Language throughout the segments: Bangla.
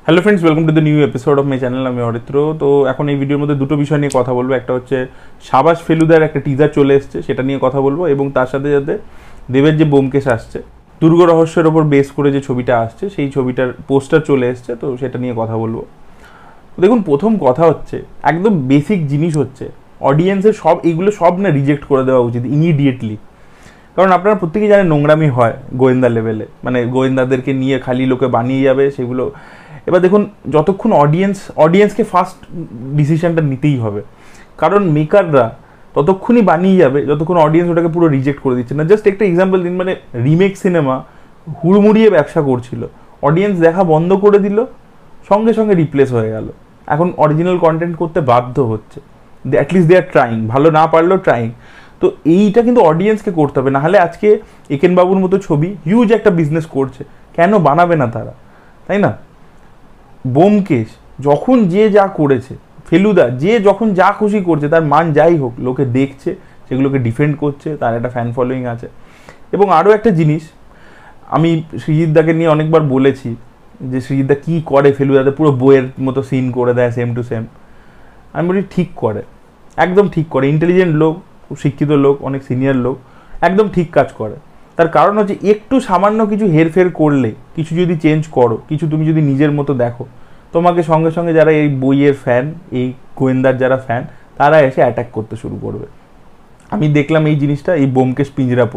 Hello friends, welcome to the new episode of my channel. আমি অরিত্র। তো এখন এই ভিডিওর মধ্যে দুটো বিষয় নিয়ে কথা বলবো। একটা হচ্ছে শাবাশ ফেলুদার একটা টিজার চলে এসছে, সেটা নিয়ে কথা বলবো, এবং তার সাথে সাথে দেবের যে ব্যোমকেশ আসছে, দুর্গ রহস্যের ওপর বেস করে যে ছবিটা আসছে, সেই ছবিটার পোস্টার চলে এসছে, তো সেটা নিয়ে কথা বলবো। দেখুন, প্রথম কথা হচ্ছে, একদম বেসিক জিনিস হচ্ছে অডিয়েন্সের এইগুলো সব না রিজেক্ট করে দেওয়া উচিত ইমিডিয়েটলি। কারণ আপনারা প্রত্যেকেই জানেন নোংরামি হয় গোয়েন্দা লেভেলে, মানে গোয়েন্দাদেরকে নিয়ে খালি লোকে বানিয়ে যাবে সেগুলো। এবার দেখুন, যতক্ষণ অডিয়েন্সকে ফার্স্ট ডিসিশনটা নিতেই হবে, কারণ মেকাররা ততক্ষণই বানিয়ে যাবে যতক্ষণ অডিয়েন্স ওটাকে পুরো রিজেক্ট করে দিচ্ছে না। জাস্ট একটা এক্সাম্পল দিন, মানে রিমেক সিনেমা হুড়মুড়িয়ে ব্যবসা করছিল, অডিয়েন্স দেখা বন্ধ করে দিল, সঙ্গে সঙ্গে রিপ্লেস হয়ে গেল। এখন অরিজিনাল কন্টেন্ট করতে বাধ্য হচ্ছে, অ্যাটলিস্ট দে আর ট্রাইং, ভালো না পারলেও ট্রাইং। তো এইটা কিন্তু অডিয়েন্সকে করতে হবে, নাহলে আজকে একেন বাবুর মতো ছবি হিউজ একটা বিজনেস করছে, কেন বানাবে না তারা, তাই না? ব্যোমকেশ যখন যে যা করেছে, ফেলুদা যে যখন যা খুশি করছে, তার মান যাই হোক, লোকে দেখছে, সেগুলোকে ডিফেন্ড করছে, তার একটা ফ্যান ফলোয়িং আছে। এবং আরও একটা জিনিস, আমি সৃজিতদাকে নিয়ে অনেকবার বলেছি যে সৃজিতদা কী করে ফেলুদাতে, পুরো বইয়ের মতো সিন করে দেয়, সেম টু সেম। আমি বলি ঠিক করে, একদম ঠিক করে, ইন্টেলিজেন্ট লোক, শিক্ষিত লোক, অনেক সিনিয়র লোক, একদম ঠিক কাজ করে। তার কারণ হচ্ছে, একটু সামান্য কিছু হেরফের করলে, কিছু যদি চেঞ্জ করো, কিছু তুমি যদি নিজের মতো দেখো, তোমাকে সঙ্গে সঙ্গে যারা এই বইয়ের ফ্যান, এই গোয়েন্দার যারা ফ্যান, তারা এসে অ্যাটাক করতে শুরু করবে। আমি দেখলাম এই জিনিসটা এই ব্যোমকেশ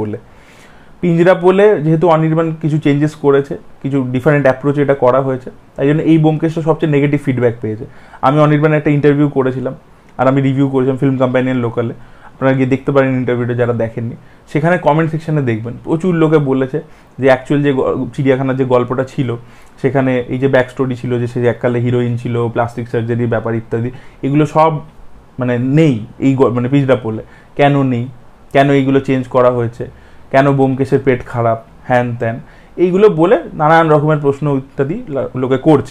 পিঞ্জরা পোলে যেহেতু অনির্বাণ কিছু চেঞ্জেস করেছে, কিছু ডিফারেন্ট অ্যাপ্রোচে এটা করা হয়েছে, তাই জন্য এই ব্যোমকেশটা সবচেয়ে নেগেটিভ ফিডব্যাক পেয়েছে। আমি অনির্বাণের একটা ইন্টারভিউ করেছিলাম, আর আমি রিভিউ করেছিলাম ফিল্ম কম্প্যানিয়ন লোকালে, আপনারা গিয়ে দেখতে পারেন ইন্টারভিউটা যারা দেখেননি। সেখানে কমেন্ট সেকশনে দেখবেন প্রচুর লোকে বলেছে যে অ্যাকচুয়াল যে চিড়িয়াখানার যে গল্পটা ছিল, সেখানে এই যে ব্যাক স্টোরি ছিল, যে সে এককালে হিরোইন ছিল, প্লাস্টিক সার্জারি ব্যাপার ইত্যাদি, এগুলো সব মানে নেই এই মানে পিঞ্জরা পোলে। কেন নেই, কেন এইগুলো চেঞ্জ করা হয়েছে, কেন ব্যোমকেশের পেট খারাপ, হ্যান ত্যান, এইগুলো বলে নানান রকমের প্রশ্ন ইত্যাদি লোকে করছে,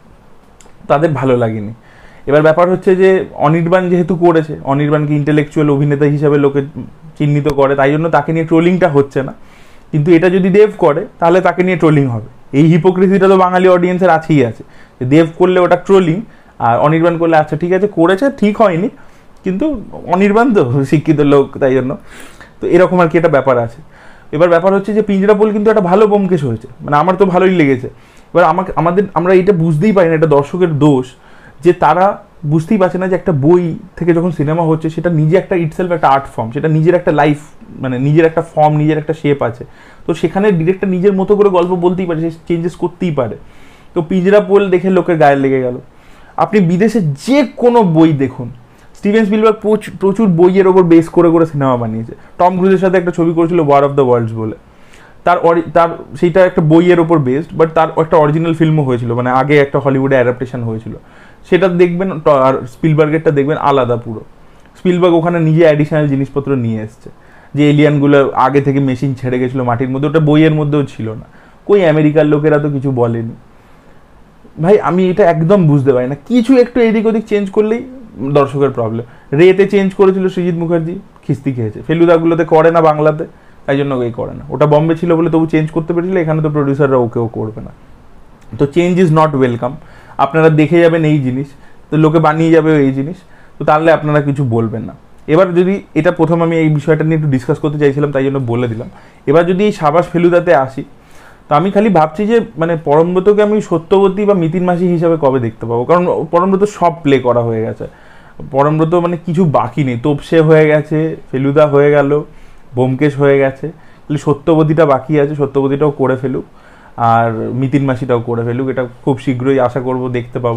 তাদের ভালো লাগেনি। এবার ব্যাপার হচ্ছে যে অনির্বাণ যেহেতু করেছে, অনির্বাণকে ইন্টেলেকচুয়াল অভিনেতা হিসাবে লোকে চিহ্নিত করে, তাই জন্য তাকে নিয়ে ট্রোলিংটা হচ্ছে না। কিন্তু এটা যদি দেব করে, তাহলে তাকে নিয়ে ট্রোলিং হবে। এই হিপোক্রেসিটা তো বাঙালি অডিয়েন্সের আছেই আছে, দেব করলে ওটা ট্রোলিং, আর অনির্বাণ করলে আচ্ছা ঠিক আছে, করেছে, ঠিক হয়নি, কিন্তু অনির্বাণ তো শিক্ষিত লোক, তাই জন্য তো এরকম আর কি একটা ব্যাপার আছে। এবার ব্যাপার হচ্ছে যে পিঞ্জরা পোল কিন্তু একটা ভালো ব্যোমকেশ হয়েছে, মানে আমার তো ভালোই লেগেছে। এবার আমরা এটা বুঝতেই পারি না, এটা দর্শকের দোষ, যে তারা বুঝতেই পারছে না যে একটা বই থেকে যখন সিনেমা হচ্ছে, সেটা নিজে একটা ইটসেলফ একটা আর্ট ফর্ম, সেটা নিজের একটা লাইফ, মানে নিজের একটা ফর্ম, নিজের একটা শেপ আছে। তো সেখানে ডিরেক্টর নিজের মতো করে গল্প বলতেই পারে, সে চেঞ্জেস করতেই পারে। তো পিঞ্জরা পোল দেখে লোকের গায়ে লেগে গেল। আপনি বিদেশে যে কোনো বই দেখুন, স্টিভেন স্পিলবার্গ প্রচুর বইয়ের ওপর বেস করে করে সিনেমা বানিয়েছে। টম ক্রুজের সাথে একটা ছবি করেছিল ওয়ার অফ দ্য ওয়ার্ল্ডস বলে, তার সেইটা একটা বইয়ের ওপর বেসড, বাট তার একটা অরিজিনাল ফিল্মও হয়েছিল, মানে আগে একটা হলিউডে অ্যাডাপ্টেশন হয়েছিল। সেটা দেখবেন, আর স্পিলবার্গেরটা দেখবেন আলাদা পুরো। স্পিলবার্গ ওখানে নিজে অ্যাডিশনাল জিনিসপত্র নিয়ে এসছে, যে এলিয়ানগুলো আগে থেকে মেশিন ছেড়ে গেছিলো মাটির মধ্যে, ওটা বইয়ের মধ্যেও ছিল না। কই আমেরিকার লোকেরা তো কিছু বলেনি। ভাই আমি এটা একদম বুঝতে পারি না, কিছু একটু এদিক ওদিক চেঞ্জ করলেই দর্শকের প্রবলেম। রেতে চেঞ্জ করেছিল সৃজিত মুখার্জি, খিস্তি খেয়েছে। ফেলুদাগুলোতে করে না বাংলাতে, তাই জন্য ওই করে না। ওটা বম্বে ছিল বলে তবু চেঞ্জ করতে পেরেছিল, এখানে তো প্রডিউসাররা ওকেও করবে না। তো চেঞ্জ ইজ নট ওয়েলকাম। আপনারা দেখে যাবেন এই জিনিস, তো লোকে বানিয়ে যাবে এই জিনিস, তো তাহলে আপনারা কিছু বলবেন না। এবার যদি এটা প্রথম আমি এই বিষয়টা নিয়ে একটু ডিসকাস করতে চাইছিলাম, তাই জন্য বলে দিলাম। এবার যদি এই শাবাশ ফেলুদাতে আসি, তো আমি খালি ভাবছি যে মানে পরমব্রতকে আমি সত্যবতী বা মিতিন মাসি হিসাবে কবে দেখতে পাবো, কারণ পরমব্রত সব প্লে করা হয়ে গেছে। পরমব্রত মানে কিছু বাকি নেই, তোপসে হয়ে গেছে, ফেলুদা হয়ে গেল, ব্যোমকেশ হয়ে গেছে, খালি সত্যবতীটা বাকি আছে, সত্যবতীটাও করে ফেলুক, আর মিতিন মাসিটাও করে ফেলুক। এটা খুব শীঘ্রই আশা করব দেখতে পাবো।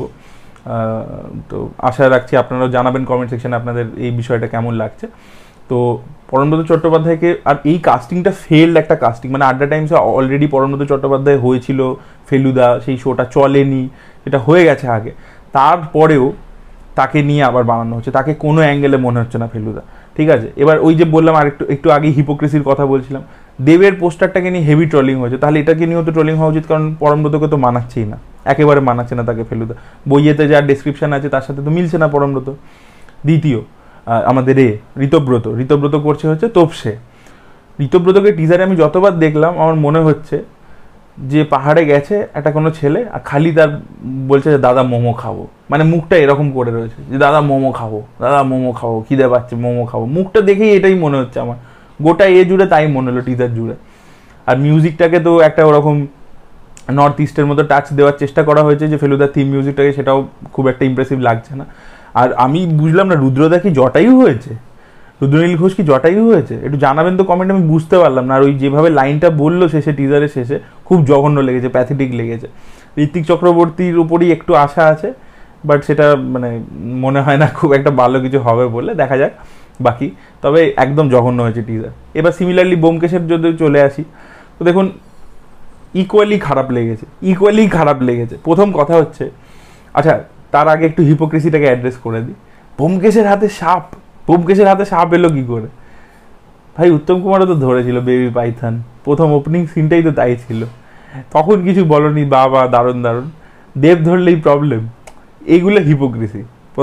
তো আশা রাখছি আপনারাও জানাবেন কমেন্ট সেকশনে আপনাদের এই বিষয়টা কেমন লাগছে। তো পরমব্রত চট্টোপাধ্যায়কে, আর এই কাস্টিংটা ফেলড একটা কাস্টিং, মানে আড্ডা টাইমসে অলরেডি পরমব্রত চট্টোপাধ্যায় হয়েছিল, ফেলুদা, সেই শোটা চলেনি, সেটা হয়ে গেছে আগে, তারপরেও তাকে নিয়ে আবার বানানো হচ্ছে। তাকে কোনো অ্যাঙ্গেলে মনে হচ্ছে না ফেলুদা, ঠিক আছে। এবার ওই যে বললাম, আর একটু আগে হিপোক্রেসির কথা বলছিলাম, দেবের পোস্টারটাকে নিয়ে হেভি ট্রলিং হয়েছে, তাহলে এটাকে নিয়েও তো ট্রলিং হওয়া উচিত, কারণ পরমব্রতকে তো মানাচ্ছেই না, একেবারে মানাচ্ছে না তাকে ফেলুদা। বইয়েতে যা ডেসক্রিপশন আছে তার সাথে তো মিলছে না পরমব্রত। দ্বিতীয়, আমাদের ঋতব্রত করছে হচ্ছে তোপসে। ঋতব্রতকে টিজারে আমি যতবার দেখলাম, আমার মনে হচ্ছে যে পাহাড়ে গেছে একটা কোনো ছেলে আর খালি তার বলছে যে দাদা মোমো খাবো, মানে মুখটা এরকম করে রয়েছে যে দাদা মোমো খাবো, দাদা মোমো খাবো, খিদে পাচ্ছে মোমো খাবো, মুখটা দেখেই এটাই মনে হচ্ছে আমার, গোটা জুড়ে তাই মনে হলো টিজার জুড়ে। আর মিউজিকটাকে তো একটা ওরকম নর্থ ইস্টের মতো টাচ দেওয়ার চেষ্টা করা হয়েছে যে ফেলুদার থিম মিউজিকটাকে, সেটাও খুব একটা ইমপ্রেসিভ লাগছে না। আর আমি বুঝলাম না রুদ্রদা কি জটায়ু হয়েছে, রুদ্রনীল ঘোষ কি জটায়ু হয়েছে, একটু জানাবেন তো কমেন্ট, আমি বুঝতে পারলাম না। আর ওই যেভাবে লাইনটা বললো শেষে, টিজারের শেষে, খুব জঘন্য লেগেছে, প্যাথেটিক লেগেছে। ঋত্বিক চক্রবর্তীর উপরই একটু আশা আছে, বাট সেটা মানে মনে হয় না খুব একটা ভালো কিছু হবে বলে, দেখা যাক বাকি। তবে একদম জঘন্য হয়েছে টিজার। এবার সিমিলারলি ব্যোমকেশের যদি চলে আসি, তো দেখুন ইকুয়ালি খারাপ লেগেছে। প্রথম কথা হচ্ছে, আচ্ছা তার আগে একটু হিপোক্রেসিটাকে অ্যাড্রেস করে দিই। ব্যোমকেশের হাতে সাপ এলো কি করে? ভাই উত্তম কুমারও তো ধরেছিল বেবি পাইথন, প্রথম ওপেনিং সিনটাই তো তাই ছিল, তখন কিছু বলনি, বাবা দারুণ। দেব ধরলেই প্রবলেম, এইগুলো হিপোক্রেসি।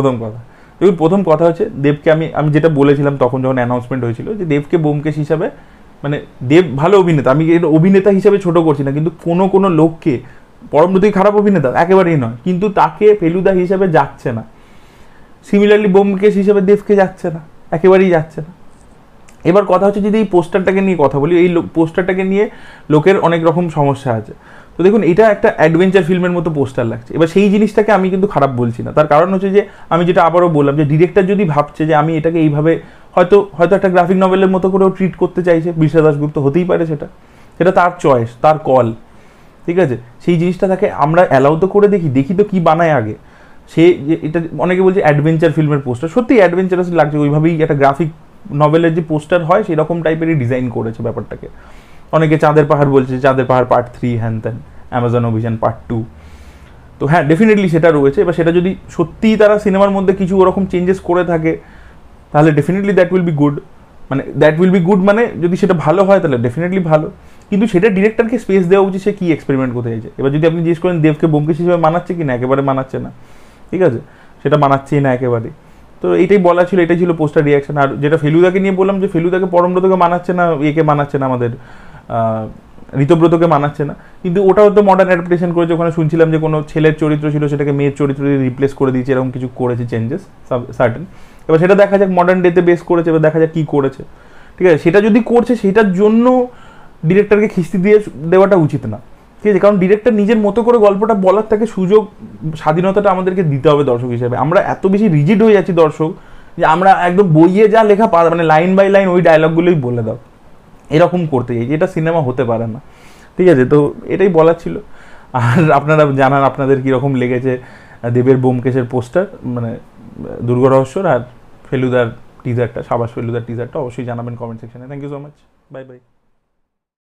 প্রথম কথা হচ্ছে দেবকে আমি যেটা বলেছিলাম তখন যখন অ্যানাউন্সমেন্ট হয়েছিল, যে দেবকে ব্যোমকেশ হিসাবে, মানে দেব ভালো অভিনেতা, আমি অভিনেতা হিসাবে ছোট করছি না, কিন্তু কোনো লোককে, পরমব্রতই খারাপ অভিনেতা একেবারেই নয়, কিন্তু তাকে ফেলুদা হিসাবে যাচ্ছে না। সিমিলারলি ব্যোমকেশ হিসেবে দেবকে যাচ্ছে না, একেবারেই যাচ্ছে না। এবার কথা হচ্ছে যদি এই পোস্টারটাকে নিয়ে কথা বলি, এই পোস্টারটাকে নিয়ে লোকের অনেক রকম সমস্যা আছে। তো দেখুন এটা একটা অ্যাডভেঞ্চার ফিল্মের মতো পোস্টার লাগছে। এবার সেই জিনিসটাকে আমি কিন্তু খারাপ বলছি না, তার কারণ হচ্ছে যে আমি যেটা আবারও বললাম, যে ডিরেক্টর যদি ভাবছে যে আমি এটাকে এইভাবে হয়তো একটা গ্রাফিক নভেলের মতো করেও ট্রিট করতে চাইছে, বিরসা দাশগুপ্ত, হতেই পারে, সেটা তার চয়েস, তার কল, ঠিক আছে। সেই জিনিসটা তাকে আমরা অ্যালাউ তো করে দেখি তো কি বানায় আগে। সে এটা অনেকে বলছে অ্যাডভেঞ্চার ফিল্মের পোস্টার, সত্যি অ্যাডভেঞ্চারাস লাগছে, ওইভাবেই একটা গ্রাফিক নভেলের যে পোস্টার হয় সেরকম টাইপেরই ডিজাইন করেছে ব্যাপারটাকে। অনেকে চাঁদের পাহাড় বলছে, চাঁদের পাহাড় পার্ট 3, হ্যান ত্যান, অ্যামাজন অভিযান পার্ট 2। তো হ্যাঁ ডেফিনেটলি সেটা রয়েছে। এবার সেটা যদি সত্যিই তারা সিনেমার মধ্যে কিছু ওরকম চেঞ্জেস করে থাকে, তাহলে definitely that will be good, মানে যদি সেটা ভালো হয় তাহলে ডেফিনেটলি ভালো, কিন্তু সেটা ডিরেক্টরকে স্পেস দেওয়া উচিত, সে কি এক্সপেরিমেন্ট করতে চাইছে। এবার যদি আপনি জিজ্ঞেস করেন দেবকে ব্যোমকেশ হিসেবে মানাচ্ছে কি না, একেবারে মানাচ্ছে না, ঠিক আছে, সেটা মানাচ্ছেই না একেবারে। তো এইটাই বলা ছিল, এটাই ছিল পোস্টার রিয়াকশন। আর যেটা ফেলুদাকে নিয়ে বললাম, যে ফেলুদাকে পরমব্রতকে মানাচ্ছে না, মানাচ্ছে না, আমাদের ঋতব্রতকে মানাচ্ছে না, কিন্তু ওটাও তো মডার্ন অ্যাডাপ্টেশন করেছে। ওখানে শুনছিলাম যে কোনো ছেলের চরিত্র ছিল, সেটাকে মেয়ের চরিত্র দিয়ে রিপ্লেস করে দিয়েছে, এরকম কিছু করেছে চেঞ্জেস সার্টেন। এবার সেটা দেখা যাক, মডার্ন ডেতে বেস করেছে, এবার দেখা যাক কী করেছে, ঠিক আছে। সেটা যদি করছে, সেটার জন্য ডিরেক্টরকে খিস্তি দিয়ে দেওয়াটা উচিত না, ঠিক আছে, কারণ ডিরেক্টর নিজের মতো করে গল্পটা বলার তাকে সুযোগ, স্বাধীনতাটা আমাদেরকে দিতে হবে দর্শক হিসেবে। আমরা এত বেশি রিজিড হয়ে যাচ্ছি দর্শক, যে আমরা একদম বইয়ে যা লেখা, মানে লাইন বাই লাইন ওই ডায়লগগুলোই বলে দাও, এরকম করতে চাই, এটা সিনেমা হতে পারে না, ঠিক আছে। তো এটাই বলার ছিল। আর আপনারা জানান আপনাদের কীরকম লেগেছে দেবের ব্যোমকেশের পোস্টার, মানে দুর্গরহস্যর, আর ফেলুদার টিজারটা, সাবাস ফেলুদার টিজারটা, অবশ্যই জানাবেন কমেন্ট সেকশনে। Thank you so much, bye by.